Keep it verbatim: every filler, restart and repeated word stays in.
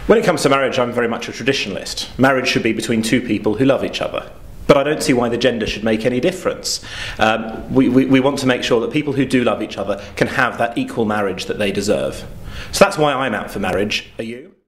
When it comes to marriage, I'm very much a traditionalist. Marriage should be between two people who love each other. But I don't see why the gender should make any difference. Um, we, we, we want to make sure that people who do love each other can have that equal marriage that they deserve. So that's why I'm out for marriage. Are you?